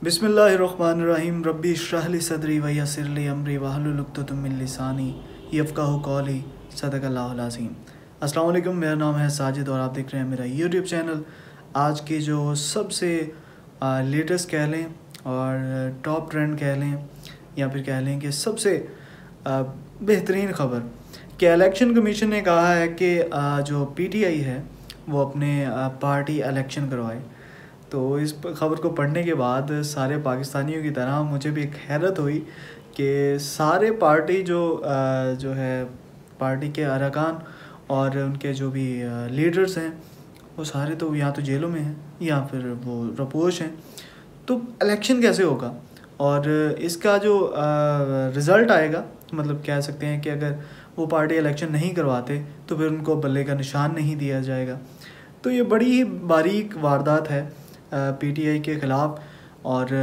बिस्मिल्लाहिर्रहमानिर्रहीम रब्बी इश्रह ली सदरी व यस्सिर ली अमरी वहलुल उक़दतम मिन लिसानी यफ़क़हू क़ौली सदक़ल्लाहुल अज़ीम। अस्सलाम वालेकुम, मेरा नाम है साजिद और आप देख रहे हैं मेरा यूट्यूब चैनल। आज की जो सबसे लेटेस्ट कह लें और टॉप ट्रेंड कह लें या फिर कह लें कि सबसे बेहतरीन ख़बर कि इलेक्शन कमीशन ने कहा है कि जो पीटीआई है वो अपने पार्टी इलेक्शन करवाए। तो इस ख़बर को पढ़ने के बाद सारे पाकिस्तानियों की तरह मुझे भी एक हैरत हुई कि सारे पार्टी जो है पार्टी के अरकान और उनके जो भी लीडर्स हैं वो सारे तो या तो जेलों में हैं या फिर वो रपोश हैं। तो इलेक्शन कैसे होगा और इसका जो रिज़ल्ट आएगा, मतलब कह सकते हैं कि अगर वो पार्टी इलेक्शन नहीं करवाते तो फिर उनको बल्ले का निशान नहीं दिया जाएगा। तो ये बड़ी ही बारीक वारदात है पीटीआई के ख़िलाफ़ और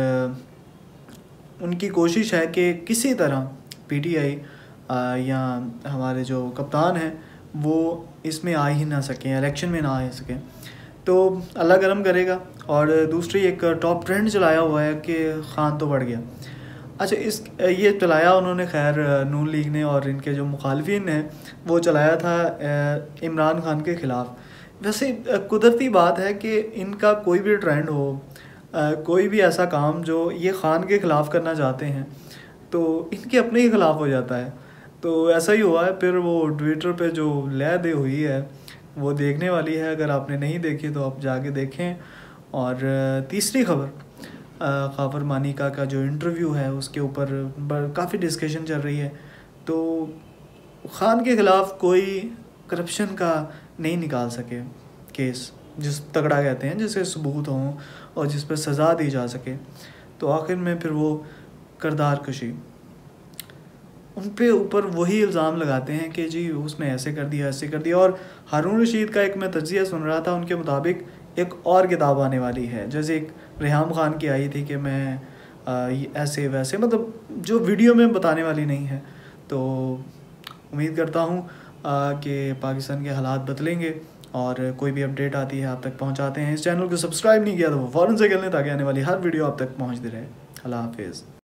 उनकी कोशिश है कि किसी तरह पीटीआई या हमारे जो कप्तान हैं वो इसमें आ ही ना सकें, इलेक्शन में ना आ सकें। तो अल्लाह करम करेगा। और दूसरी एक टॉप ट्रेंड चलाया हुआ है कि खान तो बढ़ गया। अच्छा, ये चलाया उन्होंने खैर नून लीग ने और इनके जो मुखालफिन हैं वो चलाया था इमरान खान के ख़िलाफ़। वैसे कुदरती बात है कि इनका कोई भी ट्रेंड हो, कोई भी ऐसा काम जो ये ख़ान के ख़िलाफ़ करना चाहते हैं तो इनके अपने ही ख़िलाफ़ हो जाता है। तो ऐसा ही हुआ है। फिर वो ट्विटर पे जो लय दे हुई है वो देखने वाली है, अगर आपने नहीं देखी तो आप जाके देखें। और तीसरी खबर, ग़ाफ़र मानिका का जो इंटरव्यू है उसके ऊपर काफ़ी डिस्कशन चल रही है। तो ख़ान के ख़िलाफ़ कोई करप्शन का नहीं निकाल सके केस, जिस तगड़ा कहते हैं, जिससे सबूत हों और जिस पर सज़ा दी जा सके। तो आखिर में फिर वो किरदार कशी उन पे ऊपर वही इल्ज़ाम लगाते हैं कि जी उसने ऐसे कर दिया, ऐसे कर दिया। और हारून रशीद का एक मैं तज्ज़िया सुन रहा था, उनके मुताबिक एक और किताब आने वाली है, जैसे एक रेहाम खान की आई थी कि मैं ऐसे वैसे, मतलब जो वीडियो में बताने वाली नहीं है। तो उम्मीद करता हूँ कि पाकिस्तान के हालात बदलेंगे और कोई भी अपडेट आती है आप तक पहुँचाते हैं। इस चैनल को सब्सक्राइब नहीं किया तो वो फ़ौरन से कर लें ताकि आने वाली हर वीडियो आप तक पहुँचती रहे। अल्लाह हाफिज़।